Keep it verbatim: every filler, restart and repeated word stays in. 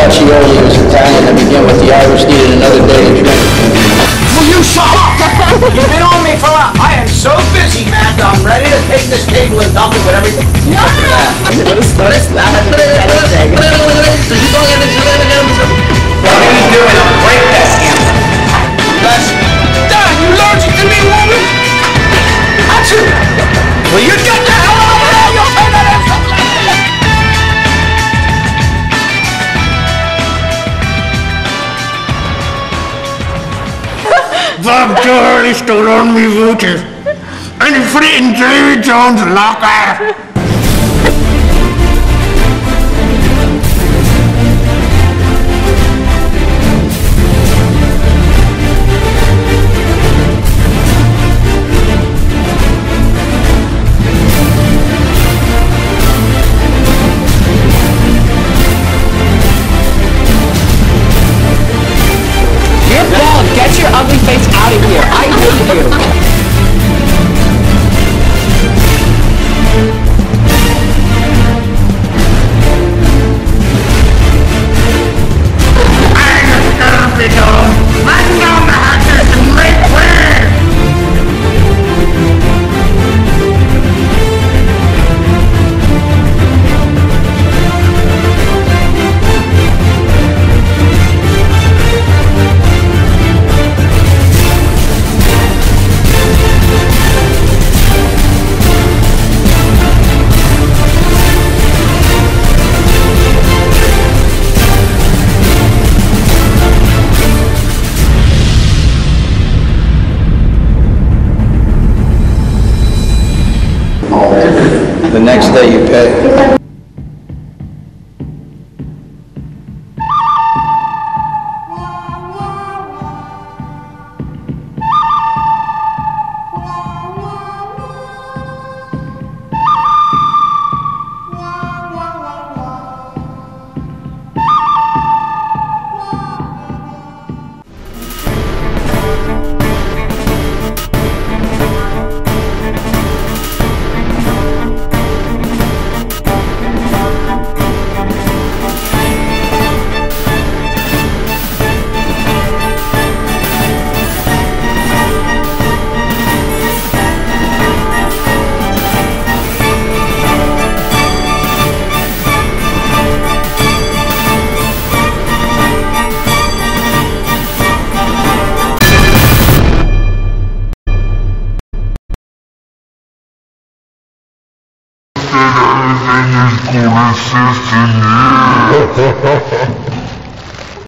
Bob Jiorle was Italian to begin with. The Irish needed another day to drink. Will you shut up? You've been on me for a while. I am so busy, Matt. I'm ready to take this table and dump it with everything. No! What are you doing? Break that hammer. That's... Dad, you allergic to me, woman? Achoo! Will you get the hell over there? You'll turn that ass up. Bob Jiorle stood on me booties, and he put it in Davy Jones' locker. Get your ugly face out of here. I hate you. I just gotta be done. Man down the hatches and make way. The next day you pay. Everything is gonna assist in you.